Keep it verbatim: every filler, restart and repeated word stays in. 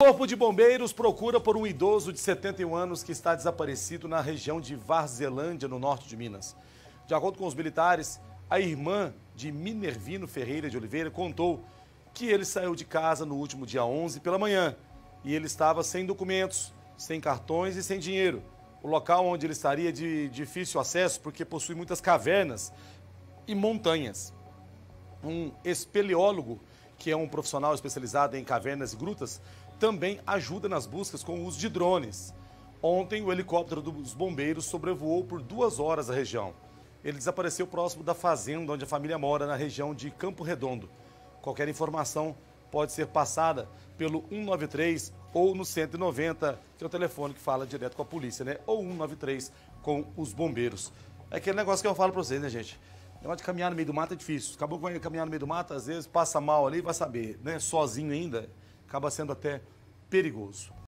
Corpo de Bombeiros procura por um idoso de setenta e um anos que está desaparecido na região de Varzelândia, no norte de Minas. De acordo com os militares, a irmã de Minervino Ferreira de Oliveira contou que ele saiu de casa no último dia onze pela manhã e ele estava sem documentos, sem cartões e sem dinheiro. O local onde ele estaria de difícil acesso porque possui muitas cavernas e montanhas. Um espeleólogo, que é um profissional especializado em cavernas e grutas, também ajuda nas buscas com o uso de drones. Ontem, o helicóptero dos bombeiros sobrevoou por duas horas a região. Ele desapareceu próximo da fazenda onde a família mora, na região de Campo Redondo. Qualquer informação pode ser passada pelo um nove três ou no cento e noventa, que é o telefone que fala direto com a polícia, né? Ou um nove três com os bombeiros. É aquele negócio que eu falo pra vocês, né, gente? O negócio de caminhar no meio do mato é difícil. Acabou com ele caminhar no meio do mato, às vezes passa mal ali, vai saber, né? Sozinho ainda, acaba sendo até perigoso.